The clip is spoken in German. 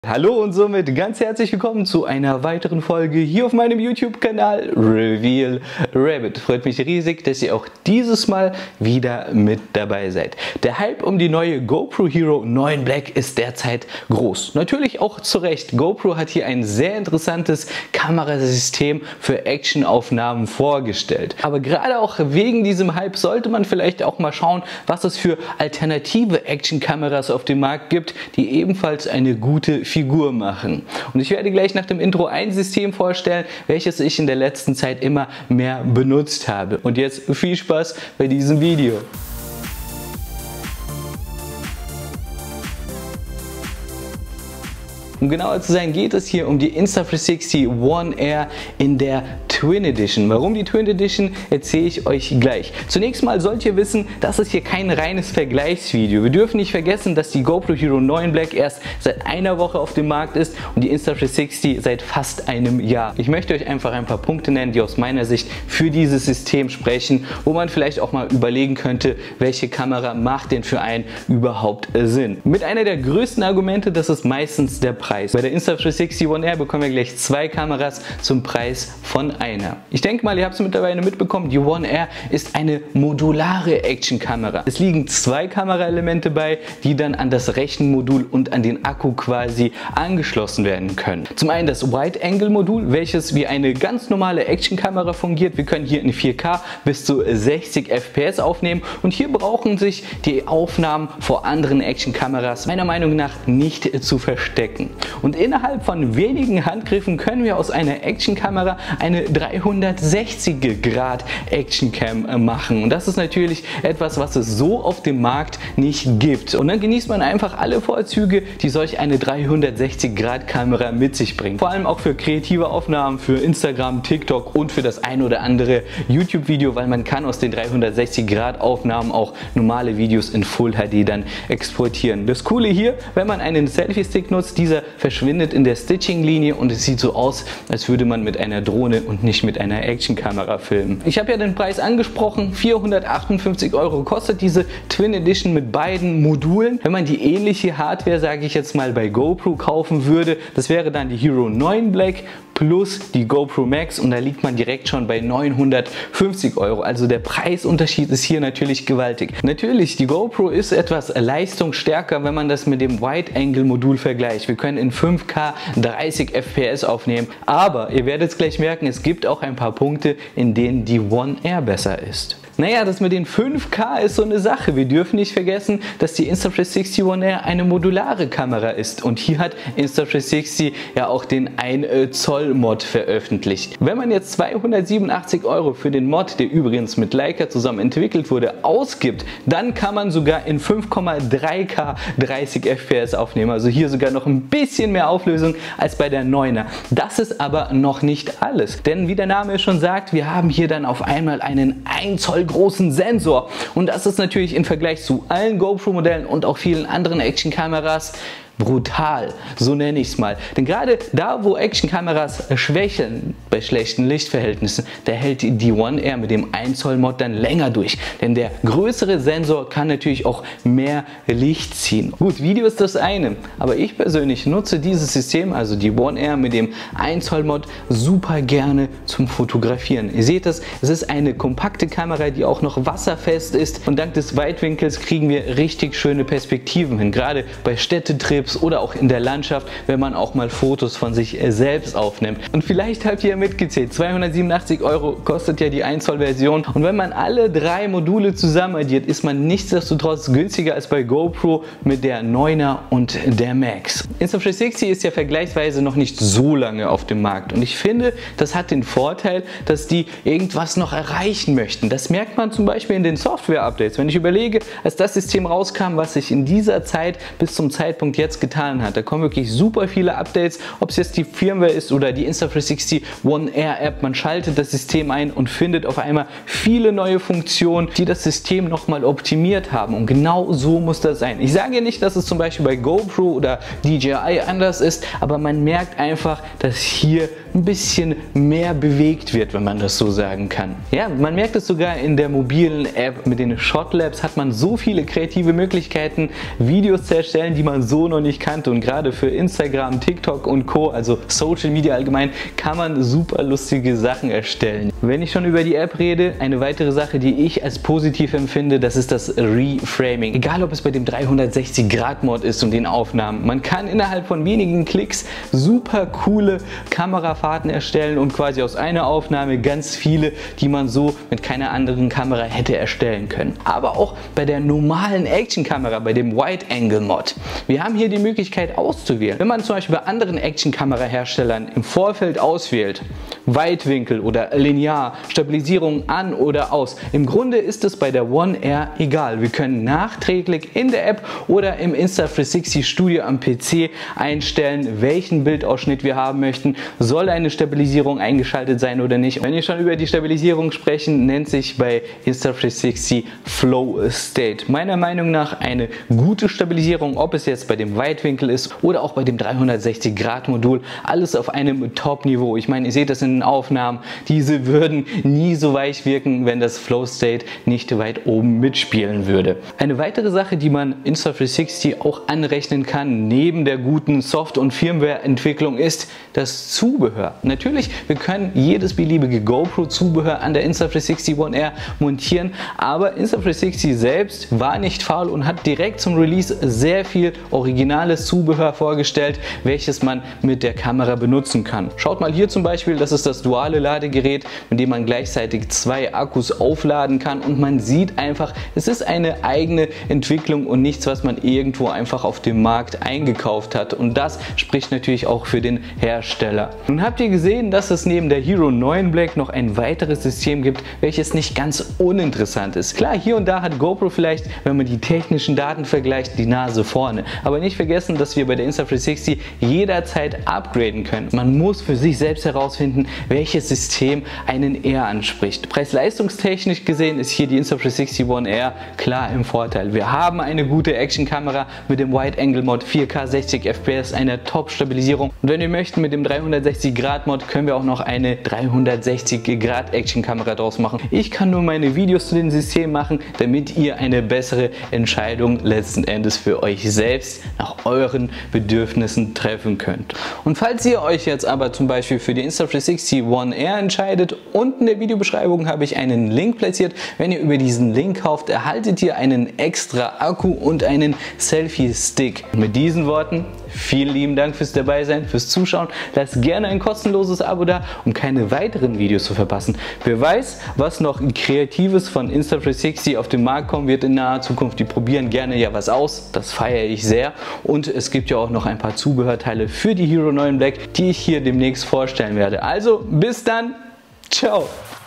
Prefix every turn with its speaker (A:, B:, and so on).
A: Hallo und somit ganz herzlich willkommen zu einer weiteren Folge hier auf meinem YouTube-Kanal Reveal Rabbit. Freut mich riesig, dass ihr auch dieses Mal wieder mit dabei seid. Der Hype um die neue GoPro Hero 9 Black ist derzeit groß. Natürlich auch zu Recht. GoPro hat hier ein sehr interessantes Kamerasystem für Actionaufnahmen vorgestellt. Aber gerade auch wegen diesem Hype sollte man vielleicht auch mal schauen, was es für alternative Actionkameras auf dem Markt gibt, die ebenfalls eine gute Figur machen. Und ich werde gleich nach dem Intro ein System vorstellen, welches ich in der letzten Zeit immer mehr benutzt habe. Und jetzt viel Spaß bei diesem Video. Um genauer zu sein, geht es hier um die Insta360 One Air in der Twin Edition. Warum die Twin Edition, erzähle ich euch gleich. Zunächst mal sollt ihr wissen, das ist hier kein reines Vergleichsvideo. Wir dürfen nicht vergessen, dass die GoPro Hero 9 Black erst seit einer Woche auf dem Markt ist und die Insta360 seit fast einem Jahr. Ich möchte euch einfach ein paar Punkte nennen, die aus meiner Sicht für dieses System sprechen, wo man vielleicht auch mal überlegen könnte, welche Kamera macht denn für einen überhaupt Sinn. Mit einer der größten Argumente, das ist meistens der Preis. Bei der Insta360 One Air bekommen wir gleich zwei Kameras zum Preis von einer. Ich denke mal, ihr habt es mittlerweile mitbekommen, die One Air ist eine modulare Actionkamera. Es liegen zwei Kameraelemente bei, die dann an das Rechenmodul und an den Akku quasi angeschlossen werden können. Zum einen das Wide-Angle-Modul, welches wie eine ganz normale Actionkamera fungiert. Wir können hier in 4K bis zu 60 FPS aufnehmen und hier brauchen sich die Aufnahmen vor anderen Actionkameras meiner Meinung nach nicht zu verstecken. Und innerhalb von wenigen Handgriffen können wir aus einer Actionkamera eine 360 Grad Actioncam machen. Und das ist natürlich etwas, was es so auf dem Markt nicht gibt. Und dann genießt man einfach alle Vorzüge, die solch eine 360 Grad Kamera mit sich bringt. Vor allem auch für kreative Aufnahmen, für Instagram, TikTok und für das ein oder andere YouTube-Video, weil man kann aus den 360 Grad Aufnahmen auch normale Videos in Full HD dann exportieren. Das Coole hier, wenn man einen Selfie-Stick nutzt, dieser verschwindet in der Stitching-Linie und es sieht so aus, als würde man mit einer Drohne und nicht mit einer Actionkamera filmen. Ich habe ja den Preis angesprochen, 458 € kostet diese Twin Edition mit beiden Modulen. Wenn man die ähnliche Hardware, sage ich jetzt mal, bei GoPro kaufen würde, das wäre dann die Hero 9 Black plus die GoPro Max und da liegt man direkt schon bei 950 €. Also der Preisunterschied ist hier natürlich gewaltig. Natürlich, die GoPro ist etwas leistungsstärker, wenn man das mit dem Wide-Angle-Modul vergleicht. Wir können in 5K 30 FPS aufnehmen, aber ihr werdet es gleich merken, es gibt auch ein paar Punkte, in denen die One Air besser ist. Naja, das mit den 5K ist so eine Sache. Wir dürfen nicht vergessen, dass die Insta360 One Air eine modulare Kamera ist. Und hier hat Insta360 ja auch den 1 Zoll Mod veröffentlicht. Wenn man jetzt 287 € für den Mod, der übrigens mit Leica zusammen entwickelt wurde, ausgibt, dann kann man sogar in 5,3K 30 FPS aufnehmen. Also hier sogar noch ein bisschen mehr Auflösung als bei der 9er. Das ist aber noch nicht alles. Denn wie der Name schon sagt, wir haben hier dann auf einmal einen 1 Zoll großen Sensor und das ist natürlich im Vergleich zu allen GoPro-Modellen und auch vielen anderen Actionkameras brutal, so nenne ich es mal. Denn gerade da, wo Actionkameras schwächeln bei schlechten Lichtverhältnissen, da hält die One Air mit dem 1 Zoll Mod dann länger durch. Denn der größere Sensor kann natürlich auch mehr Licht ziehen. Gut, Video ist das eine, aber ich persönlich nutze dieses System, also die One Air mit dem 1 Zoll Mod, super gerne zum Fotografieren. Ihr seht das, es ist eine kompakte Kamera, die auch noch wasserfest ist und dank des Weitwinkels kriegen wir richtig schöne Perspektiven hin, gerade bei Städtetrips oder auch in der Landschaft, wenn man auch mal Fotos von sich selbst aufnimmt. Und vielleicht habt ihr ja mitgezählt, 287 € kostet ja die 1 Zoll Version und wenn man alle drei Module zusammen addiert, ist man nichtsdestotrotz günstiger als bei GoPro mit der 9er und der Max. Insta360 ist ja vergleichsweise noch nicht so lange auf dem Markt und ich finde, das hat den Vorteil, dass die irgendwas noch erreichen möchten. Das merkt man zum Beispiel in den Software-Updates. Wenn ich überlege, als das System rauskam, was sich in dieser Zeit bis zum Zeitpunkt jetzt getan hat. Da kommen wirklich super viele Updates, ob es jetzt die Firmware ist oder die Insta360 One Air App. Man schaltet das System ein und findet auf einmal viele neue Funktionen, die das System nochmal optimiert haben. Und genau so muss das sein. Ich sage ja nicht, dass es zum Beispiel bei GoPro oder DJI anders ist, aber man merkt einfach, dass hier ein bisschen mehr bewegt wird, wenn man das so sagen kann. Ja, man merkt es sogar in der mobilen App mit den Shot Labs, hat man so viele kreative Möglichkeiten, Videos zu erstellen, die man so noch noch nicht kannte, und gerade für Instagram, TikTok und Co., also Social Media allgemein, kann man super lustige Sachen erstellen. Wenn ich schon über die App rede, eine weitere Sache, die ich als positiv empfinde, das ist das Reframing. Egal ob es bei dem 360-Grad-Mod ist und den Aufnahmen, man kann innerhalb von wenigen Klicks super coole Kamerafahrten erstellen und quasi aus einer Aufnahme ganz viele, die man so mit keiner anderen Kamera hätte erstellen können. Aber auch bei der normalen Actionkamera, bei dem Wide-Angle-Mod. Wir haben hier die Möglichkeit auszuwählen. Wenn man zum Beispiel bei anderen Actionkamera-Herstellern im Vorfeld auswählt, Weitwinkel oder linear, Stabilisierung an oder aus. Im Grunde ist es bei der One R egal. Wir können nachträglich in der App oder im Insta360 Studio am PC einstellen, welchen Bildausschnitt wir haben möchten. Soll eine Stabilisierung eingeschaltet sein oder nicht? Wenn wir schon über die Stabilisierung sprechen, nennt sich bei Insta360 Flow State. Meiner Meinung nach eine gute Stabilisierung, ob es jetzt bei dem Weitwinkel ist oder auch bei dem 360-Grad-Modul. Alles auf einem Top-Niveau. Ich meine, ihr seht das in den Aufnahmen. Diese würden nie so weich wirken, wenn das Flow State nicht weit oben mitspielen würde. Eine weitere Sache, die man Insta360 auch anrechnen kann, neben der guten Soft- und Firmware-Entwicklung, ist das Zubehör. Natürlich, wir können jedes beliebige GoPro-Zubehör an der Insta360 One R montieren, aber Insta360 selbst war nicht faul und hat direkt zum Release sehr viel originales Zubehör vorgestellt, welches man mit der Kamera benutzen kann. Schaut mal hier zum Beispiel, das ist das duale Ladegerät, mit dem man gleichzeitig zwei Akkus aufladen kann, und man sieht einfach, es ist eine eigene Entwicklung und nichts, was man irgendwo einfach auf dem Markt eingekauft hat, und das spricht natürlich auch für den Hersteller. Nun habt ihr gesehen, dass es neben der Hero 9 Black noch ein weiteres System gibt, welches nicht ganz uninteressant ist. Klar, hier und da hat GoPro vielleicht, wenn man die technischen Daten vergleicht, die Nase vorne, aber nicht vergessen, dass wir bei der Insta360 jederzeit upgraden können. Man muss für sich selbst herausfinden, welches System einen eher anspricht. Preis-leistungstechnisch gesehen ist hier die Insta360 One R klar im Vorteil. Wir haben eine gute Actionkamera mit dem Wide-Angle-Mod, 4K 60 FPS, eine Top-Stabilisierung, und wenn wir möchten, mit dem 360-Grad-Mod können wir auch noch eine 360-Grad-Actionkamera draus machen. Ich kann nur meine Videos zu dem System machen, damit ihr eine bessere Entscheidung letzten Endes für euch selbst nach euren Bedürfnissen treffen könnt. Und falls ihr euch jetzt aber zum Beispiel für die Insta360 One R entscheidet, unten in der Videobeschreibung habe ich einen Link platziert. Wenn ihr über diesen Link kauft, erhaltet ihr einen extra Akku und einen Selfie-Stick. Mit diesen Worten, vielen lieben Dank fürs Dabeisein, fürs Zuschauen. Lasst gerne ein kostenloses Abo da, um keine weiteren Videos zu verpassen. Wer weiß, was noch Kreatives von Insta360 auf den Markt kommen wird in naher Zukunft. Die probieren gerne ja was aus, das feiere ich sehr. Und es gibt ja auch noch ein paar Zubehörteile für die Hero 9 Black, die ich hier demnächst vorstellen werde. Also bis dann, ciao!